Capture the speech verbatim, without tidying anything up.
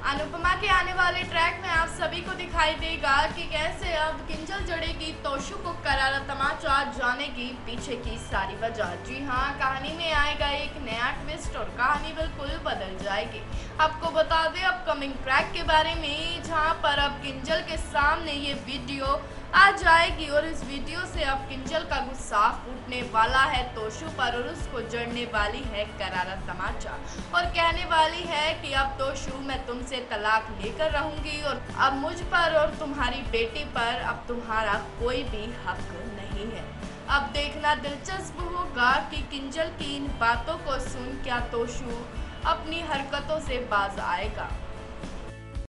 अनुपमा के आने वाले ट्रैक में आप सभी को दिखाई देगा कि कैसे अब किंजल जड़ेगी तोशु को करारा तमाचा, जानेगी पीछे की सारी वजह। जी हाँ, कहानी में आएगा एक नया ट्विस्ट और कहानी बिल्कुल बदल जाएगी। आपको बता दें अपकमिंग ट्रैक के बारे में, जहां पर अब किंजल के सामने ये वीडियो आ जाएगी और इस वीडियो से अब किंजल का गुस्सा फूटने वाला है तोशु पर और उसको जड़ने वाली है करारा तमाचा और कहने वाली है कि अब तोशु मैं तुमसे तलाक लेकर रहूंगी और अब मुझ पर और तुम्हारी बेटी पर अब तुम्हारा कोई भी हक नहीं है। अब देखना दिलचस्प होगा कि किंजल की इन बातों को सुन क्या तोशु अपनी हरकतों से बाज आएगा।